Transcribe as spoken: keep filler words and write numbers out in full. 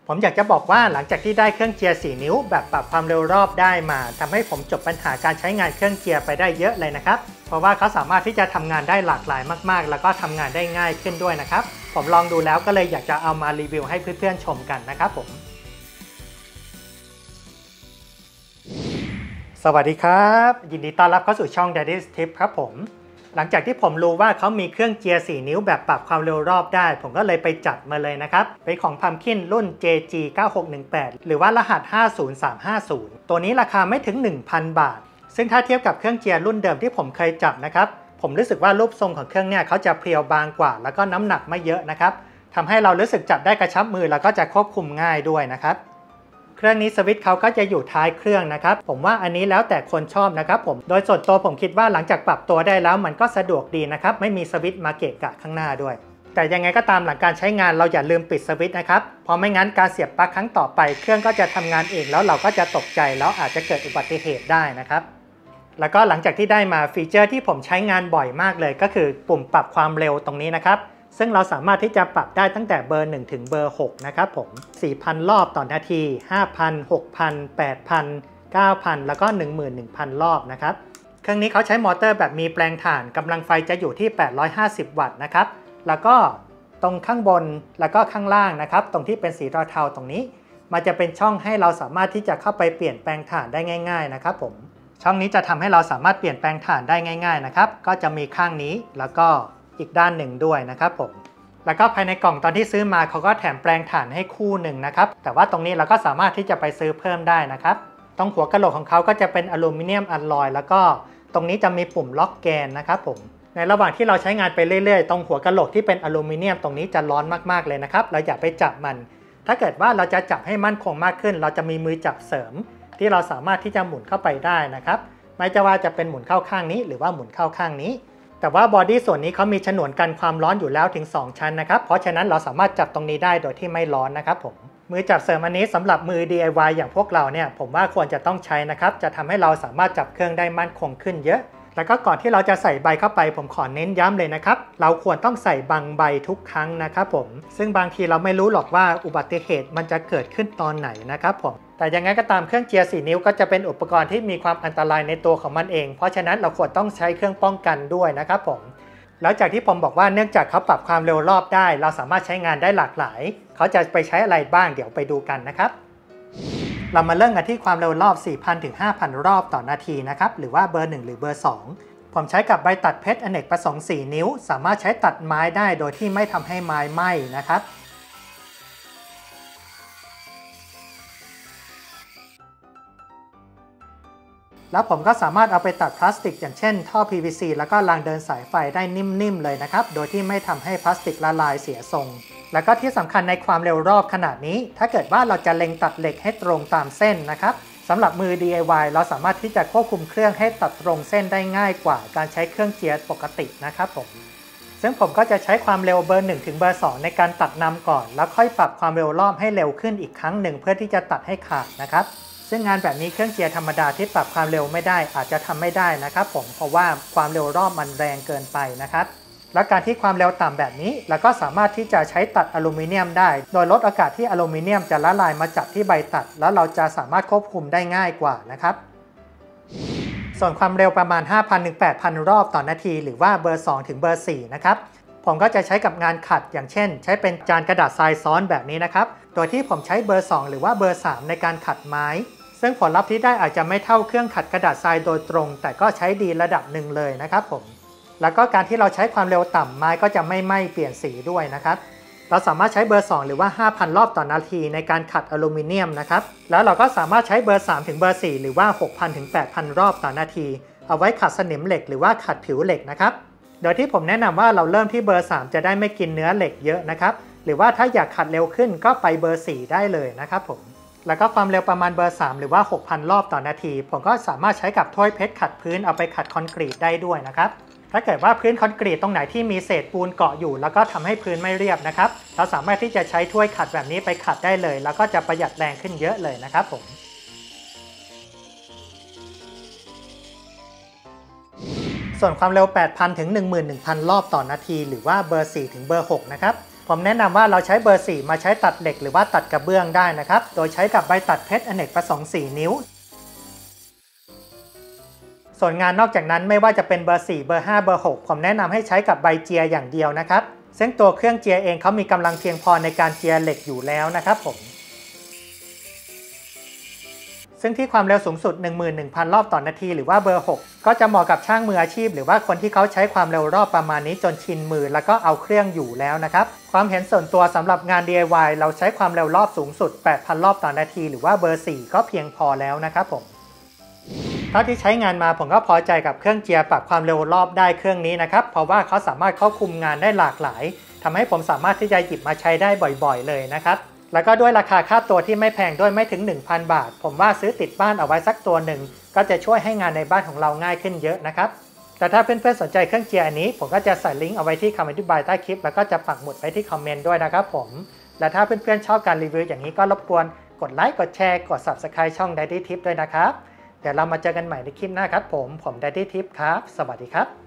ผมอยากจะบอกว่าหลังจากที่ได้เครื่องเจียร์สี่นิ้วแบบปรับความเร็วรอบได้มาทำให้ผมจบปัญหาการใช้งานเครื่องเจียร์ไปได้เยอะเลยนะครับเพราะว่าเขาสามารถที่จะทำงานได้หลากหลายมากๆแล้วก็ทำงานได้ง่ายขึ้นด้วยนะครับผมลองดูแล้วก็เลยอยากจะเอามารีวิวให้เพื่อนๆชมกันนะครับผมสวัสดีครับยินดีต้อนรับเข้าสู่ช่อง Daddy's Tip ครับผมหลังจากที่ผมรู้ว่าเขามีเครื่องเจียร์สี่นิ้วแบบปรับความเร็วรอบได้ผมก็เลยไปจัดมาเลยนะครับเป็นของ Pumpkin รุ่น เจ จี เก้าหกหนึ่งแปด หรือว่ารหัสห้าศูนย์สามห้าศูนย์ตัวนี้ราคาไม่ถึง หนึ่งพัน บาทซึ่งถ้าเทียบกับเครื่องเจียร์รุ่นเดิมที่ผมเคยจับนะครับผมรู้สึกว่ารูปทรงของเครื่องเนี่ยเขาจะเพรียวบางกว่าแล้วก็น้ำหนักไม่เยอะนะครับทำให้เรารู้สึกจับได้กระชับมือแล้วก็จะควบคุมง่ายด้วยนะครับเครื่องนี้สวิตช์เขาก็จะอยู่ท้ายเครื่องนะครับผมว่าอันนี้แล้วแต่คนชอบนะครับผมโดยส่วนตัวผมคิดว่าหลังจากปรับตัวได้แล้วมันก็สะดวกดีนะครับไม่มีสวิตช์มาเกะกะข้างหน้าด้วยแต่ยังไงก็ตามหลังการใช้งานเราอย่าลืมปิดสวิตช์นะครับเพราะไม่งั้นการเสียบปลั๊กครั้งต่อไปเครื่องก็จะทำงานเองแล้วเราก็จะตกใจแล้วอาจจะเกิดอุบัติเหตุได้นะครับแล้วก็หลังจากที่ได้มาฟีเจอร์ที่ผมใช้งานบ่อยมากเลยก็คือปุ่มปรับความเร็วตรงนี้นะครับซึ่งเราสามารถที่จะปรับได้ตั้งแต่เบอร์หนึ่งถึงเบอร์หกนะครับผม สี่พัน รอบต่อนาที ห้าพัน หกพัน แปดพัน เก้าพัน แล้วก็ หนึ่งหมื่นหนึ่งพัน รอบนะครับเครื่องนี้เขาใช้มอเตอร์แบบมีแปลงถ่านกำลังไฟจะอยู่ที่แปดร้อยห้าสิบวัตต์นะครับแล้วก็ตรงข้างบนแล้วก็ข้างล่างนะครับตรงที่เป็นสีเทาๆตรงนี้มันจะเป็นช่องให้เราสามารถที่จะเข้าไปเปลี่ยนแปลงถ่านได้ง่ายๆนะครับผมช่องนี้จะทำให้เราสามารถเปลี่ยนแปลงถ่านได้ง่ายๆนะครับก็จะมีข้างนี้แล้วก็อีกด้านหนึ่งด้วยนะครับผมแล้วก็ภายในกล่องตอนที่ซื้อมาเขาก็แถมแปลงถ่านให้คู่หนึ่งนะครับแต่ว่าตรงนี้เราก็สามารถที่จะไปซื้อเพิ่มได้นะครับตรงหัวกะโหลกของเขาก็จะเป็นอลูมิเนียมอลลอยแล้วก็ตรงนี้จะมีปุ่มล็อกแกนนะครับผมในระหว่างที่เราใช้งานไปเรื่อยๆตรงหัวกะโหลกที่เป็นอลูมิเนียมตรงนี้จะร้อนมากๆเลยนะครับเราอย่าไปจับมันถ้าเกิดว่าเราจะจับให้มั่นคงมากขึ้นเราจะมีมือจับเสริมที่เราสามารถที่จะหมุนเข้าไปได้นะครับไม่ว่าจะเป็นหมุนเข้าข้างนี้หรือว่าหมุนเข้าข้างนี้แต่ว่าบอดี้ส่วนนี้เขามีฉนวนกันความร้อนอยู่แล้วถึงสองชั้นนะครับเพราะฉะนั้นเราสามารถจับตรงนี้ได้โดยที่ไม่ร้อนนะครับผมมือจับเสริมอันนี้สำหรับมือ ดี ไอ วาย อย่างพวกเราเนี่ยผมว่าควรจะต้องใช้นะครับจะทำให้เราสามารถจับเครื่องได้มั่นคงขึ้นเยอะแล้วก็ก่อนที่เราจะใส่ใบเข้าไปผมขอเน้นย้ำเลยนะครับเราควรต้องใส่บังใบทุกครั้งนะครับผมซึ่งบางทีเราไม่รู้หรอกว่าอุบัติเหตุมันจะเกิดขึ้นตอนไหนนะครับผมแต่ยังไงก็ตามเครื่องเจียร์สี่นิ้วก็จะเป็นอุปกรณ์ที่มีความอันตรายในตัวของมันเองเพราะฉะนั้นเราควรต้องใช้เครื่องป้องกันด้วยนะครับผมแล้วจากที่ผมบอกว่าเนื่องจากเขาปรับความเร็วรอบได้เราสามารถใช้งานได้หลากหลายเขาจะไปใช้อะไรบ้างเดี๋ยวไปดูกันนะครับเรามาเริ่มกันที่ความเร็วรอบ สี่พัน ถึง ห้าพัน รอบต่อนาทีนะครับหรือว่าเบอร์หนึ่งหรือเบอร์สองผมใช้กับใบตัดเพชรอเนกประสงค์สี่นิ้วสามารถใช้ตัดไม้ได้โดยที่ไม่ทำให้ไม้ไหม้นะครับแล้วผมก็สามารถเอาไปตัดพลาสติกอย่างเช่นท่อ พี วี ซี แล้วก็รางเดินสายไฟได้นิ่มๆเลยนะครับโดยที่ไม่ทำให้พลาสติกละลายเสียทรงแล้วก็ที่สำคัญในความเร็วรอบขนาดนี้ถ้าเกิดว่าเราจะเล็งตัดเหล็กให้ตรงตามเส้นนะครับสำหรับมือ ดี ไอ วาย เราสามารถที่จะควบคุมเครื่องให้ตัดตรงเส้นได้ง่ายกว่าการใช้เครื่องเจียร์ปกตินะครับผมซึ่งผมก็จะใช้ความเร็วเบอร์หนึ่งถึงเบอร์สองในการตัดนำก่อนแล้วค่อยปรับความเร็วรอบให้เร็วขึ้นอีกครั้งหนึ่งเพื่อที่จะตัดให้ขาดนะครับซึ่งงานแบบนี้เครื่องเจียร์ธรรมดาที่ปรับความเร็วไม่ได้อาจจะทำไม่ได้นะครับผมเพราะว่าความเร็วรอบมันแรงเกินไปนะครับและการที่ความเร็วต่ำแบบนี้เราก็สามารถที่จะใช้ตัดอลูมิเนียมได้โดยลดโอกาสที่อลูมิเนียมจะละลายมาจับที่ใบตัดแล้วเราจะสามารถควบคุมได้ง่ายกว่านะครับส่วนความเร็วประมาณ ห้าพัน ถึง แปดพัน รอบต่อนาทีหรือว่าเบอร์สองถึงเบอร์สี่นะครับผมก็จะใช้กับงานขัดอย่างเช่นใช้เป็นจานกระดาษทรายซ้อนแบบนี้นะครับโดยที่ผมใช้เบอร์สองหรือว่าเบอร์สามในการขัดไม้ซึ่งผลลัพธ์ที่ได้อาจจะไม่เท่าเครื่องขัดกระดาษทรายโดยตรงแต่ก็ใช้ดีระดับหนึ่งเลยนะครับผมแล้วก็การที่เราใช้ความเร็วต่ำไม้ก็จะไม่ไหม้เปลี่ยนสีด้วยนะครับเราสามารถใช้เบอร์สองหรือว่า ห้าพัน รอบต่อนาทีในการขัดอลูมิเนียมนะครับแล้วเราก็สามารถใช้เบอร์สามถึงเบอร์สี่หรือว่า หกพัน ถึง แปดพัน รอบต่อนาทีเอาไว้ขัดสนิมเหล็กหรือว่าขัดผิวเหล็กนะครับโดยที่ผมแนะนำว่าเราเริ่มที่เบอร์สามจะได้ไม่กินเนื้อเหล็กเยอะนะครับหรือว่าถ้าอยากขัดเร็วขึ้นก็ไปเบอร์สี่ได้เลยนะครับผมแล้วก็ความเร็วประมาณเบอร์สามหรือว่า หกพัน รอบต่อนาทีผมก็สามารถใช้กับถ้วยเพชรขัดพื้นเอาไปขัดคอนกรีตได้ด้วยนะครับถ้าเกิดว่าพื้นคอนกรีตตรงไหนที่มีเศษปูนเกาะอยู่แล้วก็ทำให้พื้นไม่เรียบนะครับเราสามารถที่จะใช้ถ้วยขัดแบบนี้ไปขัดได้เลยแล้วก็จะประหยัดแรงขึ้นเยอะเลยนะครับผมส่วนความเร็ว แปดพัน ถึง หนึ่งหมื่นหนึ่งพัน รอบต่อนาทีหรือว่าเบอร์สี่ถึงเบอร์หกนะครับผมแนะนำว่าเราใช้เบอร์สี่มาใช้ตัดเหล็กหรือว่าตัดกระเบื้องได้นะครับโดยใช้กับใบตัดเพชรอเนกประสงค์สี่นิ้วส่วนงานนอกจากนั้นไม่ว่าจะเป็นเบอร์สี่เบอร์ห้าเบอร์หกผมแนะนำให้ใช้กับใบเจียอย่างเดียวนะครับซึ่งตัวเครื่องเจียเองเขามีกำลังเพียงพอในการเจียเหล็กอยู่แล้วนะครับผมซึ่งที่ความเร็วสูงสุด หนึ่งหมื่นหนึ่งพัน รอบต่อนาทีหรือว่าเบอร์หกก็จะเหมาะกับช่างมืออาชีพหรือว่าคนที่เขาใช้ความเร็วรอบประมาณนี้จนชินมือแล้วก็เอาเครื่องอยู่แล้วนะครับความเห็นส่วนตัวสำหรับงาน ดี ไอ วาย เราใช้ความเร็วรอบสูงสุด แปดพัน รอบต่อนาทีหรือว่าเบอร์สี่ก็เพียงพอแล้วนะครับผมเท่าที่ใช้งานมาผมก็พอใจกับเครื่องเจียปรับความเร็วรอบได้เครื่องนี้นะครับเพราะว่าเขาสามารถควบคุมงานได้หลากหลายทำให้ผมสามารถที่จะหยิบมาใช้ได้บ่อยๆเลยนะครับแล้วก็ด้วยราคาค่าตัวที่ไม่แพงด้วยไม่ถึง หนึ่งพัน บาทผมว่าซื้อติดบ้านเอาไว้สักตัวหนึ่งก็จะช่วยให้งานในบ้านของเราง่ายขึ้นเยอะนะครับแต่ถ้าเพื่อนๆสนใจเครื่องเจียอันนี้ผมก็จะใส่ลิงก์เอาไว้ที่คำอธิบายใต้คลิปแล้วก็จะปักหมุดไว้ที่คอมเมนต์ด้วยนะครับผมและถ้าเพื่อนๆชอบการรีวิวอย่างนี้ก็รบกวนกดไลค์กดแชร์กด ซับสไครบ์ ช่อง Daddy Tip ด้วยนะครับเดี๋ยวเรามาเจอกันใหม่ในคลิปหน้าครับผมผม Daddy Tip ครับสวัสดีครับ